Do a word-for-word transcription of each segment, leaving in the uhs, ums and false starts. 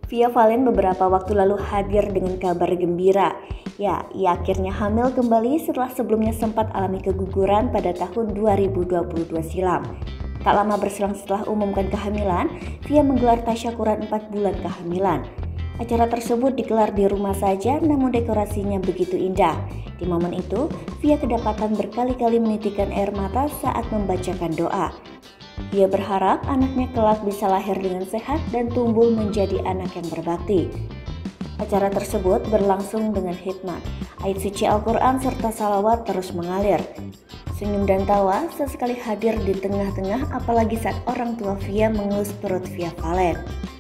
Via Valen beberapa waktu lalu hadir dengan kabar gembira. Ya, ia akhirnya hamil kembali setelah sebelumnya sempat alami keguguran pada tahun dua ribu dua puluh dua silam. Tak lama berselang setelah umumkan kehamilan, Via menggelar tasyakuran empat bulan kehamilan. Acara tersebut digelar di rumah saja, namun dekorasinya begitu indah. Di momen itu, Via kedapatan berkali-kali menitikan air mata saat membacakan doa. Ia berharap anaknya kelak bisa lahir dengan sehat dan tumbuh menjadi anak yang berbakti. Acara tersebut berlangsung dengan hikmat, ayat suci Al-Quran serta salawat terus mengalir. Senyum dan tawa sesekali hadir di tengah-tengah, apalagi saat orang tua Via mengelus perut Via Valen.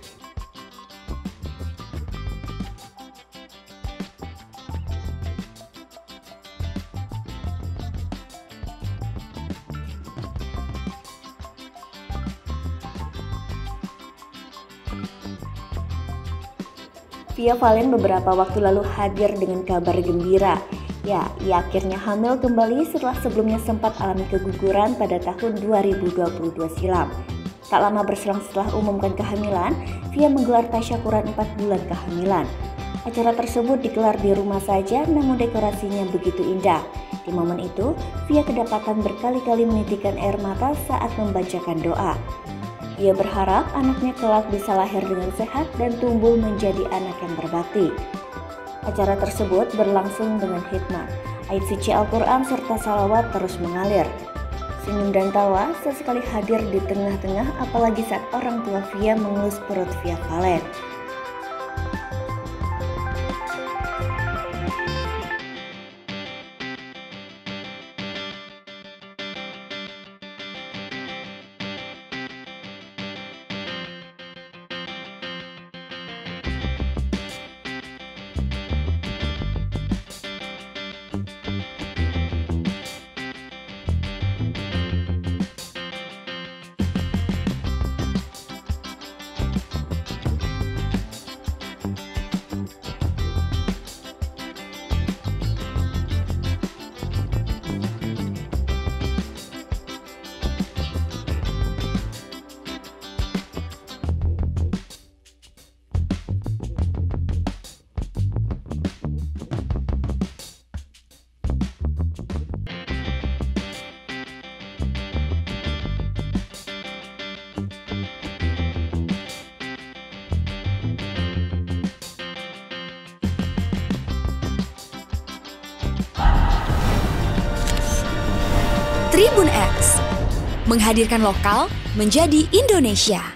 Via Valen beberapa waktu lalu hadir dengan kabar gembira. Ya, ia akhirnya hamil kembali setelah sebelumnya sempat alami keguguran pada tahun dua ribu dua puluh dua silam. Tak lama berselang setelah umumkan kehamilan, Via menggelar tasyakuran empat bulan kehamilan. Acara tersebut digelar di rumah saja, namun dekorasinya begitu indah. Di momen itu, Via kedapatan berkali-kali menitikan air mata saat membacakan doa. Ia berharap anaknya kelak bisa lahir dengan sehat dan tumbuh menjadi anak yang berbakti. Acara tersebut berlangsung dengan hikmat, ayat suci Al-Quran serta salawat terus mengalir. Senyum dan tawa sesekali hadir di tengah-tengah, apalagi saat orang tua Via mengelus perut Via Valen. Tribun X menghadirkan lokal menjadi Indonesia.